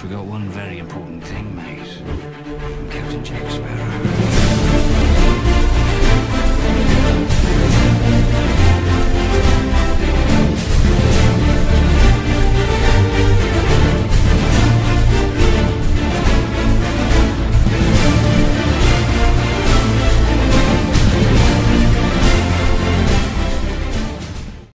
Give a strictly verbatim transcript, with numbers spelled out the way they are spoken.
forgot one very important thing, mate. I'm Captain Jack Sparrow.